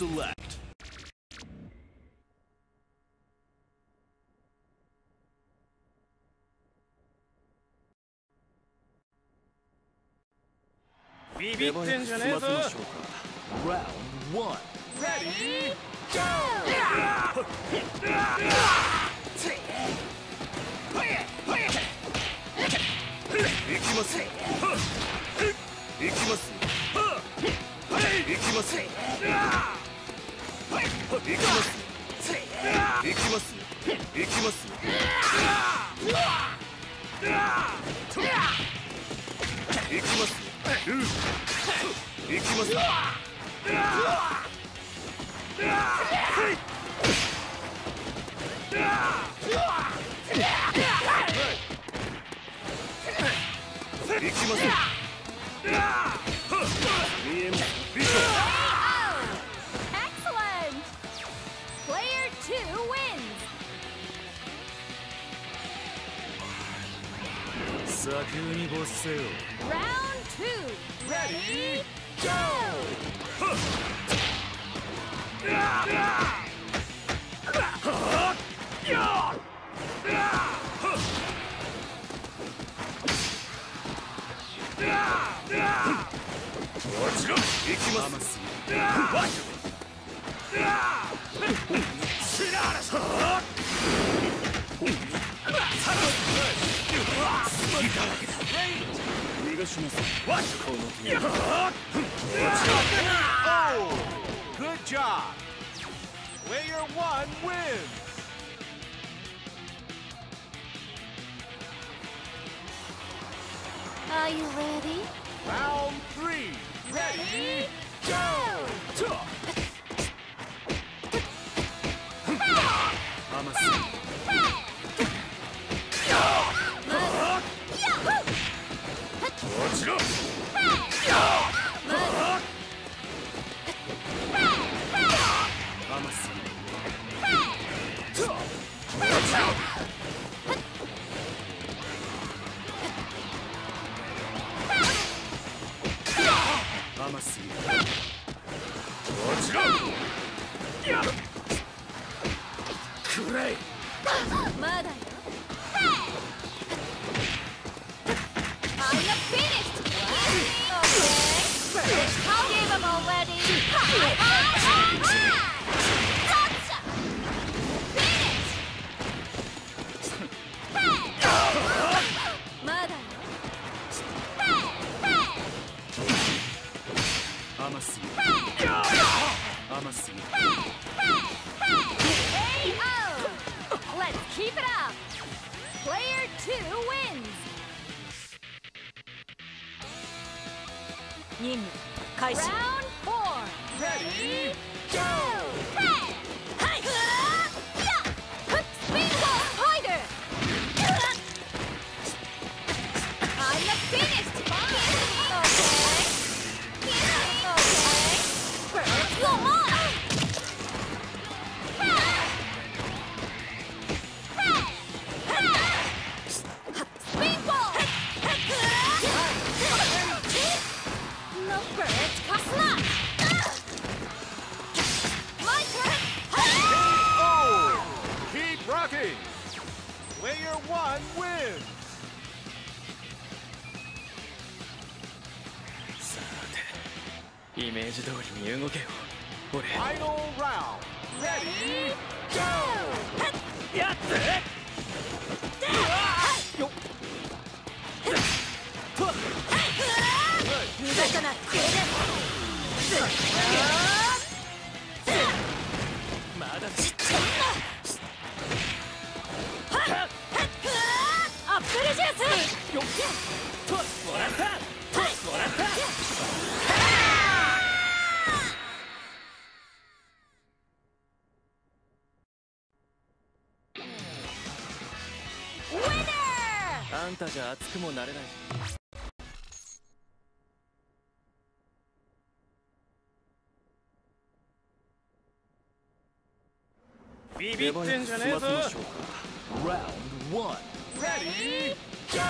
select. ビビってんじゃねえぞ。 Round 1. Ready, go! いきます。いきます。いきます。いきます。いきます。いきます。いきます。いきます。いきます。見えます。ビショッ Excellent! Player 2 wins! 砂丘に没せよ。 Round 2! Ready, go! いきます。逃がします。この手。 Oh, good job. Player 1 wins. Are you ready? Round 3. Ready, go! 甘すぎ。落ちろ。甘すぎ。甘すぎ。落ちろ。くらい。 まだよ。I'm not finished! Okay. I'll give him already! Gotcha! Finish! まだよ。 甘すぎ。甘すぎ。 KO! Let's keep it up! Player 2 wins! 任務開始 Round 4 Ready, go! Hey! Spin ball spider! I'm not finished! Okay. Come on! Spin ball! No birds cast not! My turn! Oh, keep rocking. Player 1 wins. さて、イメージ通りに動けよ。俺。 Final round. Ready, go! やってよっ逃がさないこれでまだアップルジュースよっともらったもらった Winner! あんたじゃ熱くもなれない。 ビビってんじゃねえぞ。 Round 1. Ready, go!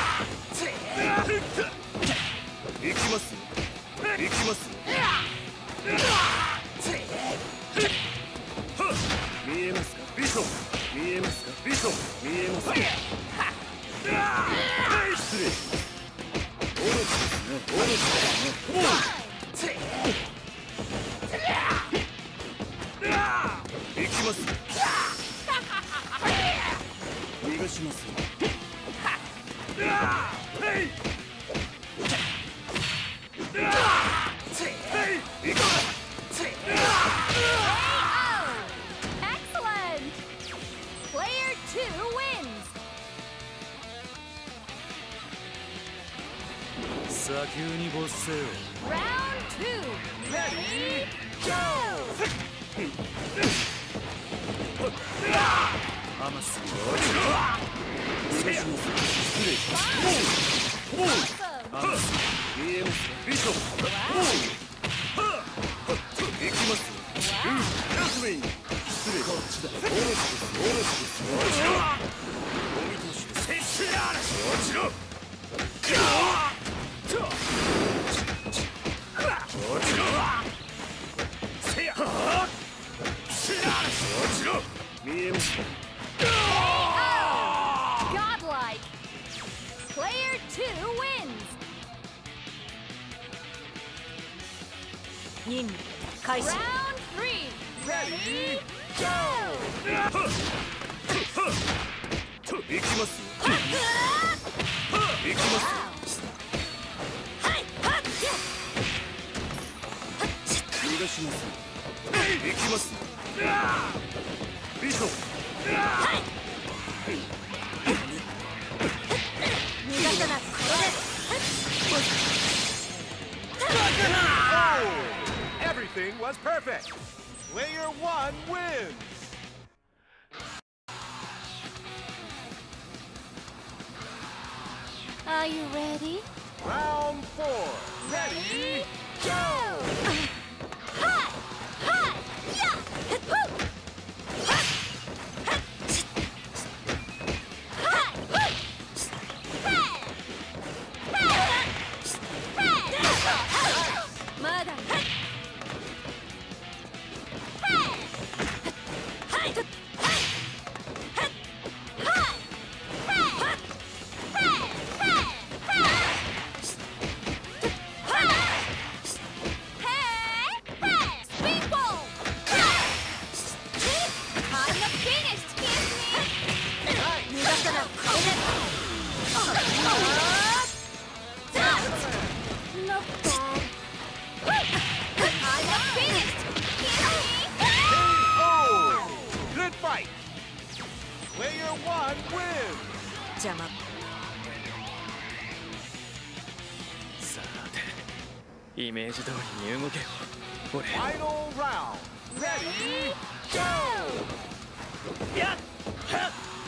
いきます。いきます。 せ失礼します。オロチですね。オロチですね。行きます。逃がします。 Excellent! Player 2 wins! 砂丘に没せよ。 Round 2! Ready, go! ハマス逃がします。失礼します。ハマス EM ビショップ。行きます。ジャスミン失礼します。オロチです。オロチです。ゴミ投手です。落ちろ。落ちろ。せや。落ちろ。見えます。 Godlike! Player 2 wins! 任務開始。 Round 3! Ready, go! 行きます。行きます。逃がします。行きます。ビショップ。 逃がさない。これで Everything was perfect. Player 1 wins. Are you ready? Round 4. Ready, go! Ha! Ha! Yeah! Hoo! Ha! Ha! Hoo! Hey! Hey! Hey! まだ。 Good fight. Player 1 wins. 邪魔。 さて、イメージ通りに動けよ。俺。 Final round. Ready, go! やっは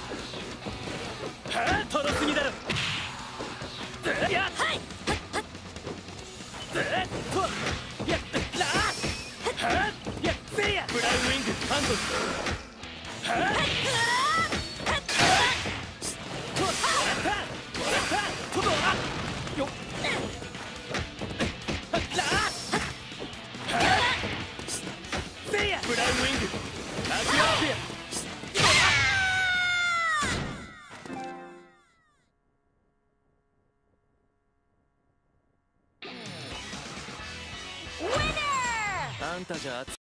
っはっとろすぎだろ。やっはいとやっらはっやっせやブラウンウィングハンドルはっブラウンウィングアクアスペア Winner! あんたじゃ